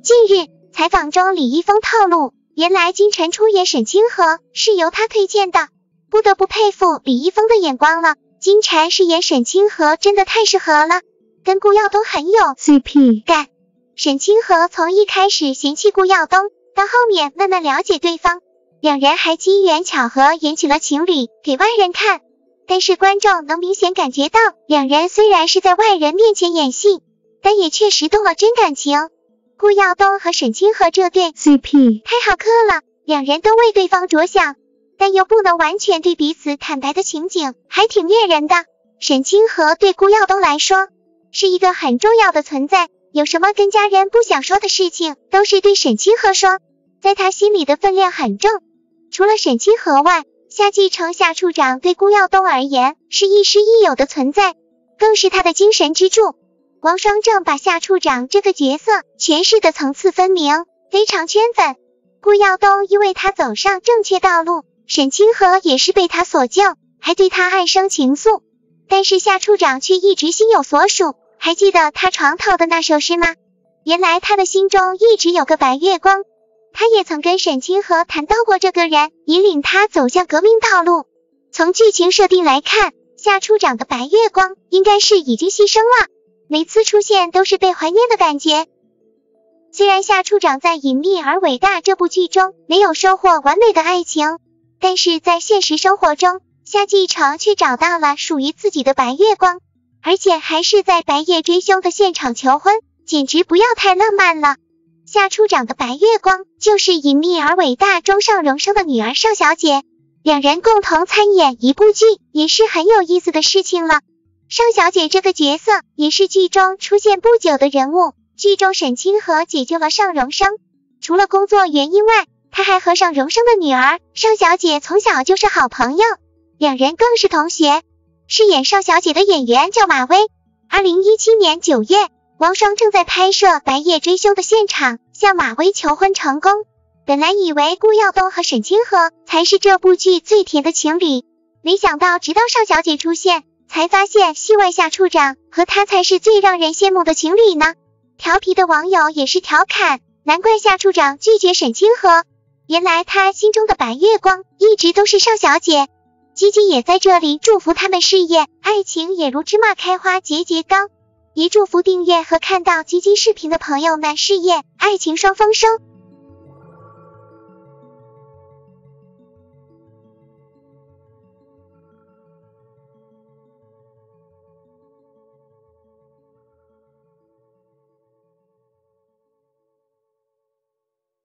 近日采访中，李易峰透露，原来金晨出演沈清河是由他推荐的，不得不佩服李易峰的眼光了。金晨饰演沈清河真的太适合了，跟顾耀东很有 CP 感。沈清河从一开始嫌弃顾耀东，到后面慢慢了解对方，两人还机缘巧合演起了情侣给外人看，但是观众能明显感觉到，两人虽然是在外人面前演戏，但也确实动了真感情。顾耀东和沈清河这对 CP 太好磕了，两人都为对方着想，但又不能完全对彼此坦白的情景还挺恋人的。沈清河对顾耀东来说是一个很重要的存在，有什么跟家人不想说的事情都是对沈清河说，在他心里的分量很重。除了沈清河外，夏继承夏处长对顾耀东而言是亦师亦友的存在，更是他的精神支柱。王双正把夏处长这个角色诠释的层次分明，非常圈粉。顾耀东因为他走上正确道路，沈清河也是被他所救，还对他暗生情愫，但是夏处长却一直心有所属。还记得他床头的那首诗吗？原来他的心中一直有个白月光，他也曾跟沈清河谈到过这个人，引领他走向革命道路。从剧情设定来看，夏处长的白月光应该是已经牺牲了，每次出现都是被怀念的感觉。虽然夏处长在《隐秘而伟大》这部剧中没有收获完美的爱情，但是在现实生活中，夏继承却找到了属于自己的白月光，而且还是在白夜追凶的现场求婚，简直不要太浪漫了。夏处长的白月光就是《隐秘而伟大》中尚荣生的女儿尚小姐，两人共同参演一部剧也是很有意思的事情了。尚小姐这个角色也是剧中出现不久的人物，剧中沈清河解救了尚荣生，除了工作原因外，他还和尚荣生的女儿尚小姐从小就是好朋友，两人更是同学。饰演尚小姐的演员叫马薇。2017年9月，王双正在拍摄《白夜追凶》的现场向马薇求婚成功。本来以为顾耀东和沈清河才是这部剧最甜的情侣，没想到直到尚小姐出现，才发现戏外夏处长和他才是最让人羡慕的情侣呢。调皮的网友也是调侃，难怪夏处长拒绝沈清河，原来他心中的白月光一直都是尚小姐。吉吉也在这里祝福他们事业爱情也如芝麻开花节节高，也祝福订阅和看到吉吉视频的朋友们事业爱情双丰收。